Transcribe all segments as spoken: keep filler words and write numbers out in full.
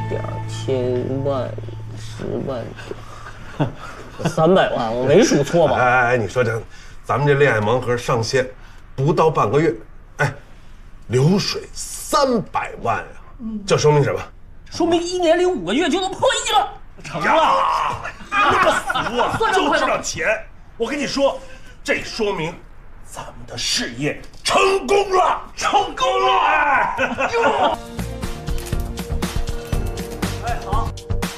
点千万十万三百万，我没数错吧？ 哎哎哎，你说这，咱们这恋爱盲盒上线不到半个月，哎，流水三百万呀、啊！嗯，这说明什么？ 说明一年零五个月就能破亿了。成了， 那么俗啊，就知道钱。我跟你说，这说明咱们的事业成功了，成功了！哎， 哎，好。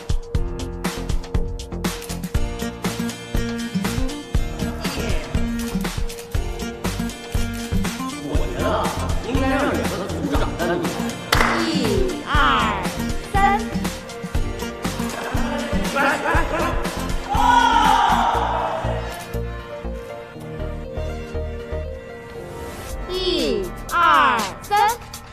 我觉得应该让两个组长单独。一二三，来来来！ 一二三。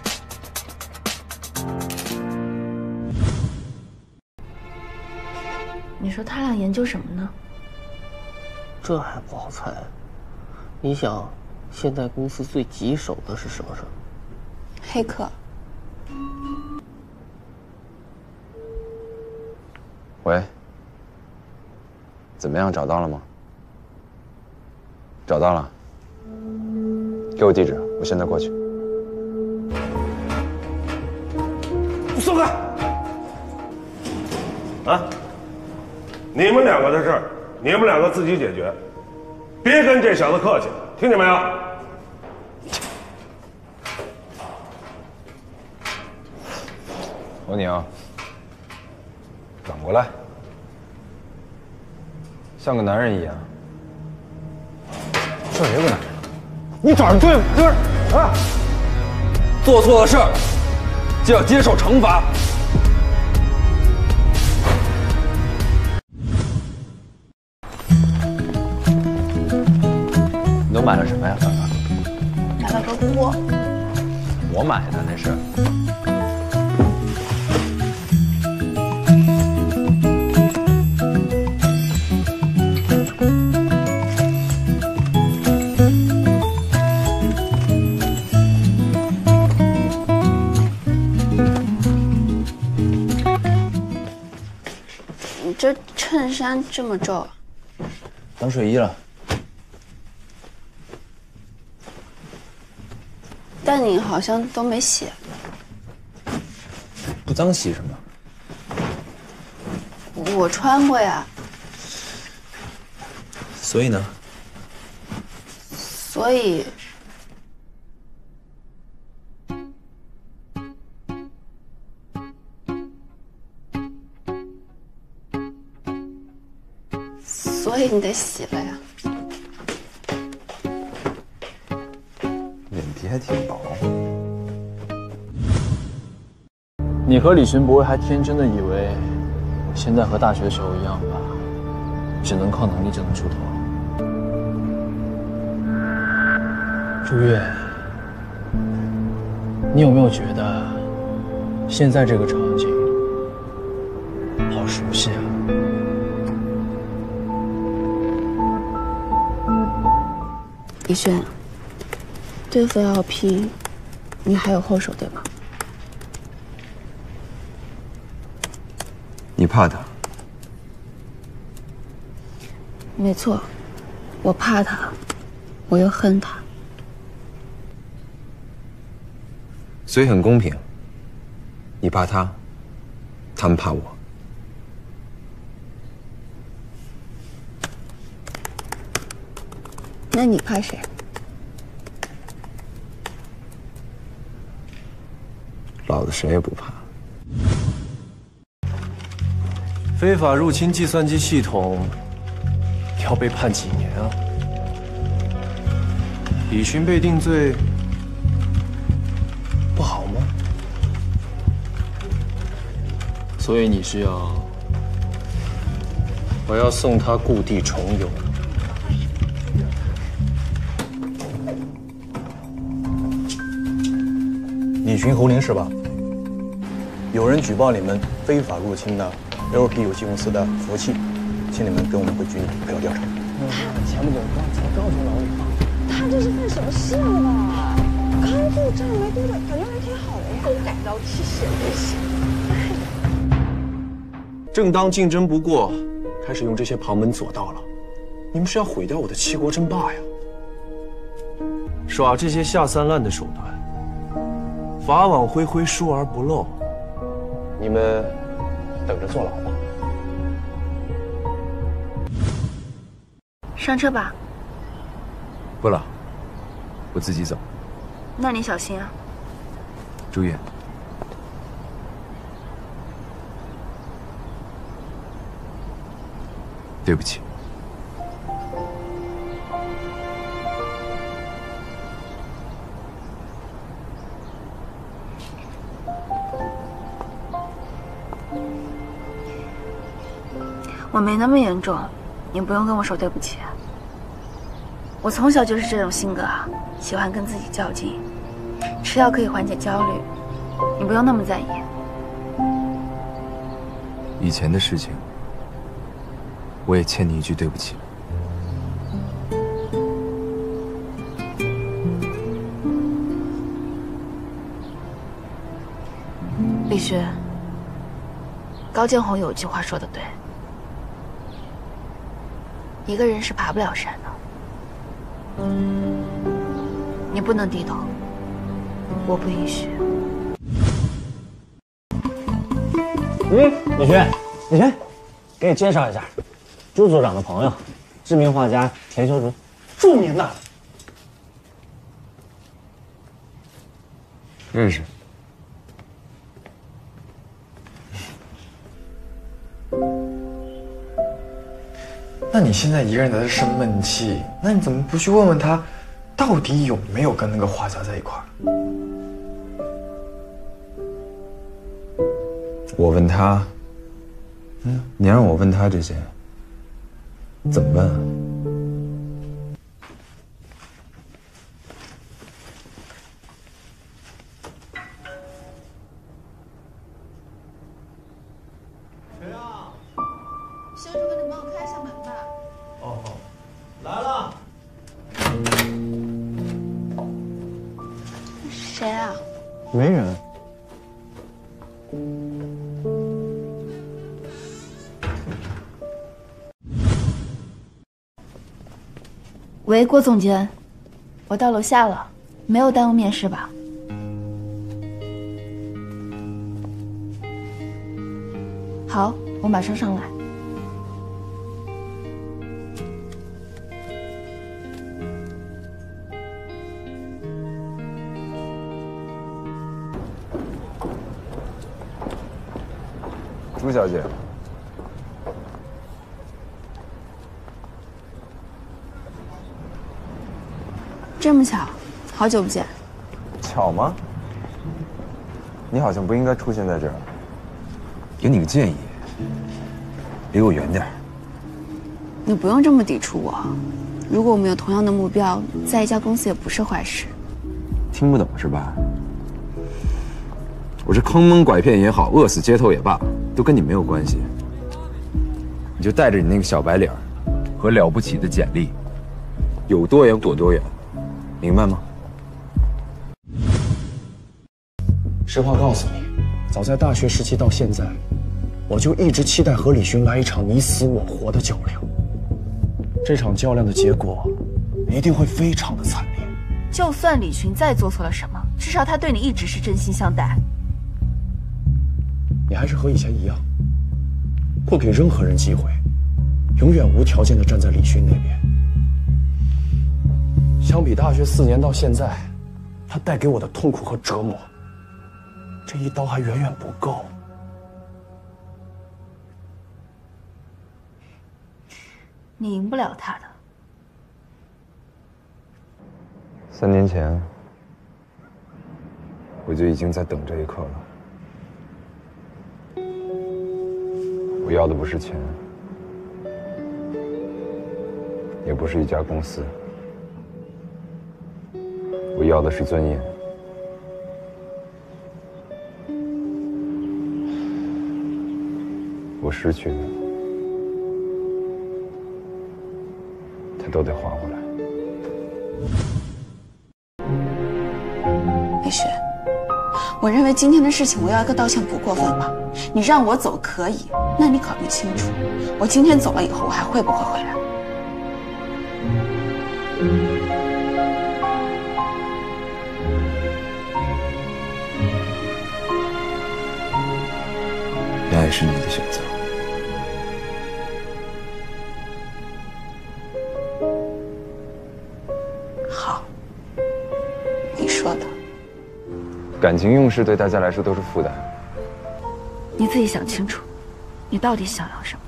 你说他俩研究什么呢？ 这还不好猜。你想，现在公司最棘手的是什么事儿？ 黑客。 喂，怎么样？找到了吗？找到了，给我地址，我现在过去。 你松开！啊，你们两个的事儿，你们两个自己解决，别跟这小子客气，听见没有？ 欧宁，转过来，像个男人一样。像谁个男人？你找人对付就是啊！做错了事儿就要接受惩罚。你都买了什么呀，刚刚？ 买了个锅。 我买的那是。 你这衬衫这么皱， 当睡衣了。 但你好像都没洗。 不脏洗什么？ 我穿过呀。 所以呢？ 所以，所以你得洗了呀。 脸皮还挺薄。 你和李寻不会还天真的以为我现在和大学时候一样吧？只能靠能力就能出头。朱越，你有没有觉得现在这个场景好熟悉啊？ 李轩，对付 L P， 你还有后手对吗？ 你怕他？ 没错，我怕他，我又恨他。 所以很公平，你怕他，他们怕我。 那你怕谁？ 老子谁也不怕。 非法入侵计算机系统，要被判几年啊？李寻被定罪，不好吗？所以你是要，我要送他故地重游。 李寻侯林是吧？有人举报你们非法入侵的 L P 游戏公司的服务器，请你们跟我们回局里配合调查。 他前不久刚才刚从牢里放出来， 他这是犯什么事了吧？刚入站没多久，感觉还挺好的呀。狗改刀，吃血不行。 正当竞争不过，开始用这些旁门左道了。你们是要毁掉我的七国争霸呀！耍这些下三滥的手段，法网恢恢，疏而不漏。你们等着坐牢吧。 上车吧。 不了，我自己走。 那你小心啊。 朱越。 对不起， 我没那么严重，你不用跟我说对不起。我从小就是这种性格啊，喜欢跟自己较劲，吃药可以缓解焦虑，你不用那么在意。 以前的事情。 我也欠你一句对不起。 李勋，高见红有一句话说的对，一个人是爬不了山的。你不能低头，我不允许。 嗯，李勋，李勋，给你介绍一下。 朱组长的朋友，知名画家田修竹，著名的。 认识。 那你现在一个人在这生闷气，那你怎么不去问问他，到底有没有跟那个画家在一块儿？ 我问他，嗯，你让我问他这些。 怎么问啊？ 谁啊？修叔哥，你帮我开一下门吧。 哦，来了。 谁啊？ 没人。 喂，郭总监，我到楼下了，没有耽误面试吧？好，我马上上来。 朱小姐。 这么巧，好久不见。 巧吗？你好像不应该出现在这儿。给你个建议，离我远点。 你不用这么抵触我。如果我们有同样的目标，在一家公司也不是坏事。 听不懂是吧？我是坑蒙拐骗也好，饿死街头也罢，都跟你没有关系。你就带着你那个小白脸和了不起的简历，有多远躲多远。 明白吗？ 实话告诉你，早在大学时期到现在，我就一直期待和李勋来一场你死我活的较量。这场较量的结果一定会非常的惨烈。 就算李勋再做错了什么，至少他对你一直是真心相待。 你还是和以前一样，不给任何人机会，永远无条件的站在李勋那边。 相比大学四年到现在，他带给我的痛苦和折磨，这一刀还远远不够。 你赢不了他的。 三年前，我就已经在等这一刻了。我要的不是钱，也不是一家公司。 我要的是尊严。我失去的，他都得还回来。 李雪， 我认为今天的事情我要一个道歉不过分吧？你让我走可以，那你考虑清楚，我今天走了以后，我还会不会回来？ 那也是你的选择。 好，你说的。 感情用事对大家来说都是负担。 你自己想清楚，你到底想要什么？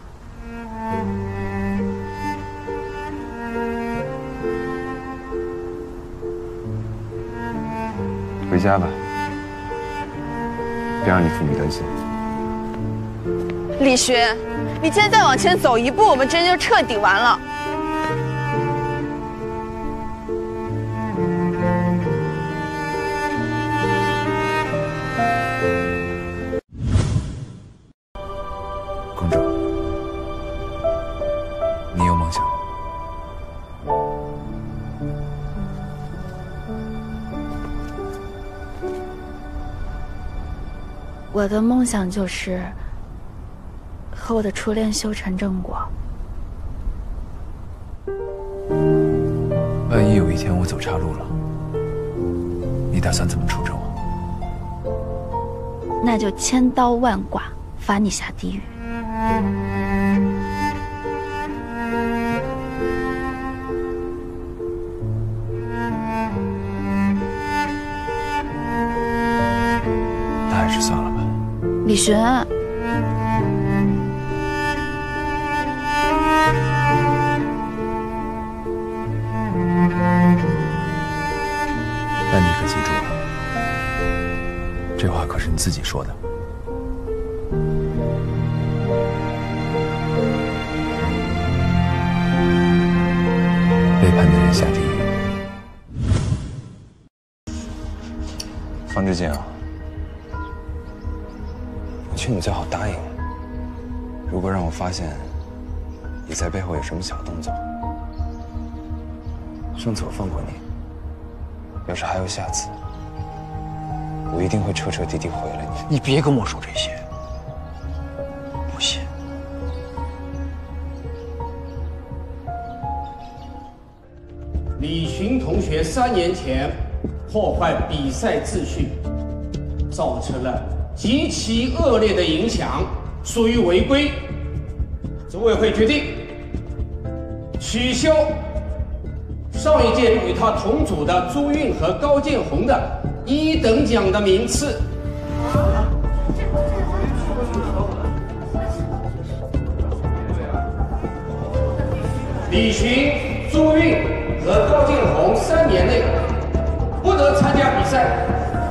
回家吧，别让你父母担心。 李寻，你今天再往前走一步，我们真就彻底完了。 公主，你有梦想吗？ 我的梦想就是和我的初恋修成正果。 万一有一天我走岔路了，你打算怎么处置我？ 那就千刀万剐，罚你下地狱。 那还是算了吧。 李寻， 但你可记住了，这话可是你自己说的。背叛的人下地狱。方志静啊，我劝你最好答应，如果让我发现你在背后有什么小动作，上次我放过你，要是还有下次，我一定会彻彻底底毁了你。 你别跟我说这些，不信。 李寻同学三年前破坏比赛秩序，造成了极其恶劣的影响，属于违规。组委会决定取消上一届与他同组的朱韵和高建红的一等奖的名次。李寻、朱韵和高建红三年内不得参加比赛。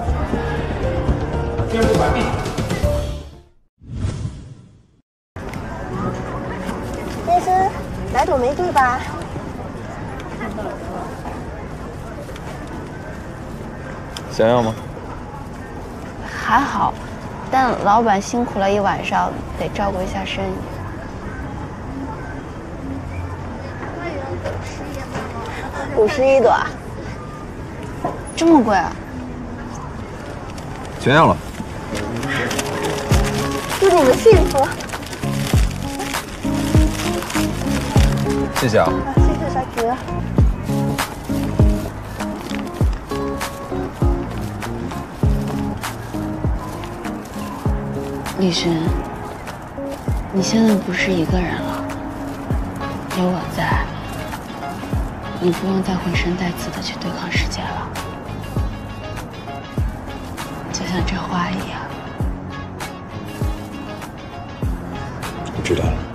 宣布完毕。 先生，来朵玫瑰吧。 想要吗？ 还好，但老板辛苦了一晚上，得照顾一下生意。 五十一朵， 这么贵啊？ 全要了。 祝你们幸福。 谢谢啊。 谢谢小姐。 李寻，你现在不是一个人了，有我在，你不用再浑身带刺的去对抗世界了，就像这花一样。 我知道了。